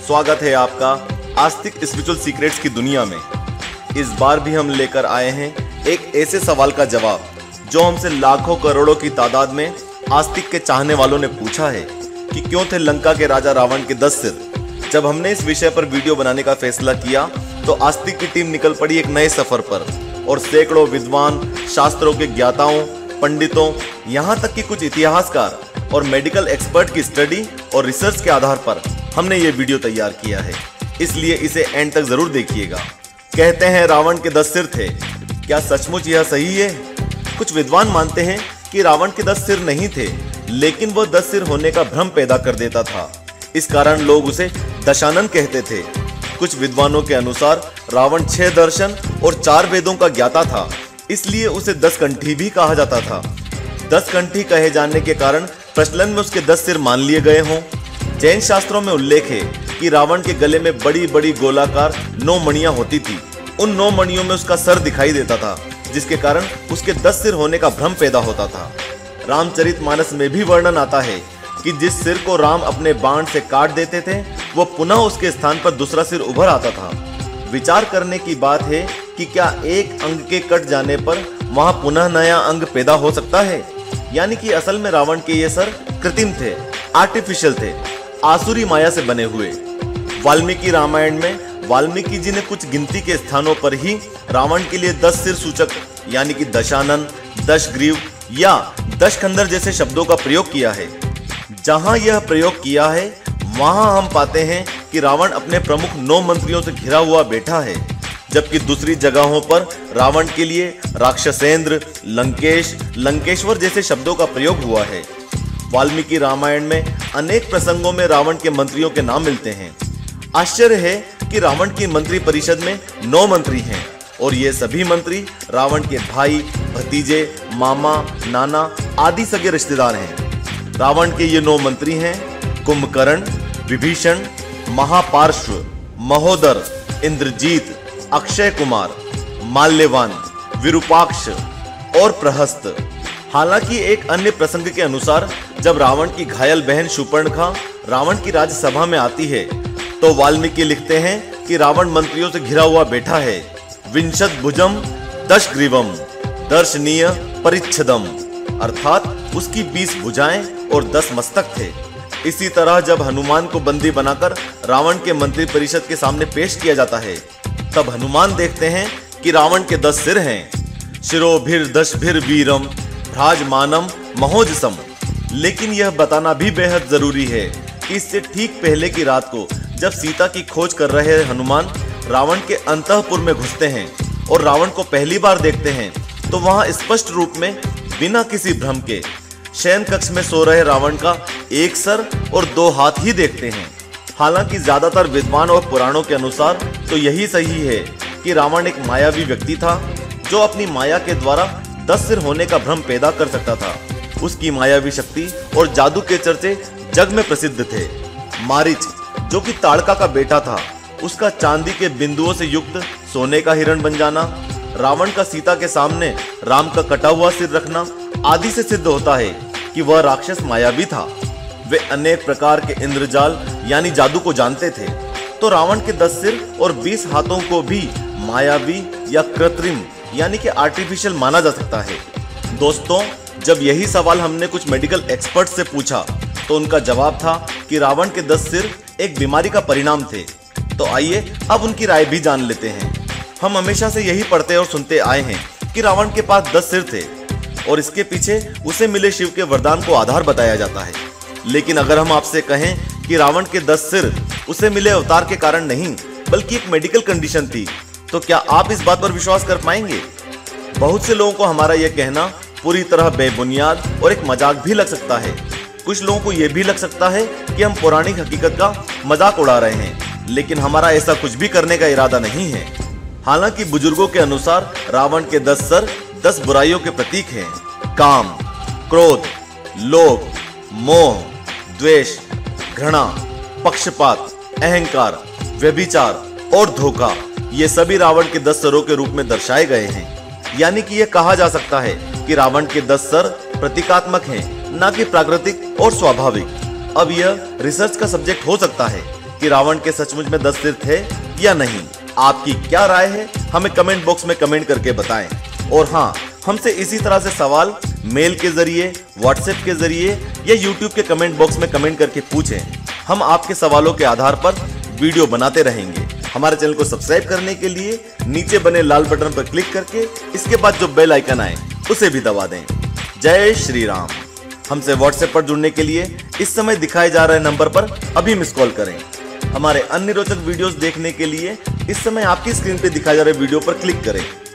स्वागत है आपका आस्तिक स्पिरिचुअल सीक्रेट्स की दुनिया में। इस बार भी हम लेकर आए हैं एक ऐसे सवाल का जवाब जो हमसे लाखों करोड़ों की तादाद में आस्तिक के चाहने वालों ने पूछा है कि क्यों थे लंका के राजा रावण के 10 सिर। जब हमने इस विषय पर वीडियो बनाने का फैसला किया तो आस्तिक की टीम निकल पड़ी एक नए सफर पर और सैकड़ों विद्वान, शास्त्रों के ज्ञाताओं, पंडितों, यहाँ तक कि कुछ इतिहासकार और मेडिकल एक्सपर्ट की स्टडी और रिसर्च के आधार पर हमने ये वीडियो तैयार किया है, इसलिए इसे एंड तक जरूर देखिएगा। कहते हैं रावण के 10 सिर थे, क्या सचमुच यह सही है? कुछ विद्वान मानते हैं कि रावण के 10 सिर नहीं थे, लेकिन वह 10 सिर होने का भ्रम पैदा कर देता था। इस कारण लोग उसे दशानन कहते थे। कुछ विद्वानों के अनुसार रावण 6 दर्शन और 4 वेदों का ज्ञाता था, इसलिए उसे 10 कंठी भी कहा जाता था। 10 कंठी कहे जाने के कारण प्रचलन में उसके 10 सिर मान लिए गए हों। जैन शास्त्रों में उल्लेख है कि रावण के गले में बड़ी बड़ी गोलाकार 9 मणियां होती थी। उन 9 मणियों में उसका सर दिखाई देता था, जिसके कारण उसके 10 सिर होने का भ्रम पैदा होता था। रामचरितमानस में भी वर्णन आता है कि जिस सिर को राम अपने बाण से काट देते थे, वो पुनः उसके स्थान पर दूसरा सिर उभर आता था। विचार करने की बात है कि क्या एक अंग के कट जाने पर वहां पुनः नया अंग पैदा हो सकता है? यानी कि असल में रावण के ये सर कृत्रिम थे, आर्टिफिशियल थे, आसुरी माया से बने हुए। वाल्मीकि रामायण में वाल्मीकि जी ने कुछ गिनती के स्थानों पर ही रावण के लिए 10 सिर सूचक यानी कि दशानन, दशग्रीव या दशकंधर जैसे शब्दों का प्रयोग किया है। जहां यह प्रयोग किया है वहां हम पाते हैं कि रावण अपने प्रमुख 9 मंत्रियों से घिरा हुआ बैठा है, जबकि दूसरी जगहों पर रावण के लिए राक्षसेंद्र, लंकेश, लंकेश्वर जैसे शब्दों का प्रयोग हुआ है। वाल्मीकि रामायण में अनेक प्रसंगों में रावण के मंत्रियों के नाम मिलते हैं। आश्चर्य है कि रावण की मंत्री परिषद में 9 मंत्री हैं और ये सभी मंत्री रावण के भाई, भतीजे, मामा, नाना आदि सगे रिश्तेदार हैं। रावण के ये 9 मंत्री हैं कुंभकर्ण, विभीषण, महापार्श्व, महोदर, इंद्रजीत, अक्षय कुमार, माल्यवान, विरूपाक्ष और प्रहस्त। हालांकि एक अन्य प्रसंग के अनुसार जब रावण की घायल बहन शूर्पणखा रावण की राज्यसभा में आती है तो वाल्मीकि लिखते हैं कि रावण मंत्रियों से घिरा हुआ बैठा है। विंशत भुजम दशग्रीवम दर्शनीय परिच्छदम, अर्थात उसकी 20 भुजाएं और 10 मस्तक थे। इसी तरह जब हनुमान को बंदी बनाकर रावण के मंत्री परिषद के सामने पेश किया जाता है तब हनुमान देखते हैं कि रावण के 10 सिर हैं। शिरोभिर दशभिर वीरम भ्राजमानम महोजसम। लेकिन यह बताना भी बेहद जरूरी है कि इससे ठीक पहले की रात को जब सीता की खोज कर रहे हनुमान रावण के अंतःपुर में घुसते हैं और रावण को पहली बार देखते हैं तो वहां स्पष्ट रूप में बिना किसी भ्रम के शयन कक्ष में सो रहे रावण का 1 सर और 2 हाथ ही देखते हैं। हालांकि ज्यादातर विद्वान और पुराणों के अनुसार तो यही सही है कि रावण एक मायावी व्यक्ति था जो अपनी माया के द्वारा 10 सिर होने का भ्रम पैदा कर सकता था। उसकी मायावी शक्ति और जादू के चर्चे जग में प्रसिद्ध थे। मारीच जो कि ताड़का का बेटा था, उसका चांदी के बिंदुओं से युक्त सोने का हिरण बन जाना, रावण का सीता के सामने राम का कटा हुआ सिर रखना आदि से सिद्ध होता है कि वह राक्षस मायावी था। वे अनेक प्रकार के इंद्रजाल यानी जादू को जानते थे, तो रावण के 10 सिर और 20 हाथों को भी मायावी या कृत्रिम यानी कि आर्टिफिशियल माना जा सकता है। दोस्तों, जब यही सवाल हमने कुछ मेडिकल एक्सपर्ट से पूछा तो उनका जवाब था कि रावण के 10 सिर एक बीमारी का परिणाम थे। तो आइए अब उनकी राय भी जान लेते हैं। हम हमेशा से यही पढ़ते और सुनते आए हैं कि रावण के पास 10 सिर थे और इसके पीछे उसे मिले शिव के वरदान को आधार बताया जाता है। लेकिन अगर हम आपसे कहें कि रावण के 10 सिर उसे मिले अवतार के कारण नहीं बल्कि एक मेडिकल कंडीशन थी, तो क्या आप इस बात पर विश्वास कर पाएंगे? बहुत से लोगों को हमारा यह कहना पूरी तरह बेबुनियाद और एक मजाक भी लग सकता है। कुछ लोगों को यह भी लग सकता है कि हम पौराणिक हकीकत का मजाक उड़ा रहे हैं, लेकिन हमारा ऐसा कुछ भी करने का इरादा नहीं है। हालांकि बुजुर्गों के अनुसार रावण के 10 सर 10 बुराइयों के प्रतीक हैं। काम, क्रोध, लोभ, मोह, द्वेष, घृणा, पक्षपात, अहंकार, व्यभिचार और धोखा, ये सभी रावण के 10 सरों के रूप में दर्शाए गए हैं। यानी कि यह कहा जा सकता है कि रावण के 10 सर प्रतीकात्मक हैं, न कि प्राकृतिक और स्वाभाविक। अब यह रिसर्च का सब्जेक्ट हो सकता है कि रावण के सचमुच में 10 सिर थे या नहीं। आपकी क्या राय है हमें कमेंट बॉक्स में कमेंट करके बताएं। और हाँ, हमसे इसी तरह से सवाल मेल के जरिए, व्हाट्सएप के जरिए या यूट्यूब के कमेंट बॉक्स में कमेंट करके पूछें। हम आपके सवालों के आधार पर वीडियो बनाते रहेंगे। हमारे चैनल को सब्सक्राइब करने के लिए नीचे बने लाल बटन पर क्लिक करके इसके बाद जो बेल आइकन आए उसे भी दबा दें। जय श्री राम। हमसे व्हाट्सएप पर जुड़ने के लिए इस समय दिखाए जा रहे नंबर पर अभी मिस कॉल करें। हमारे अन्य रोचक वीडियोस देखने के लिए इस समय आपकी स्क्रीन पर दिखाए जा रहे वीडियो पर क्लिक करें।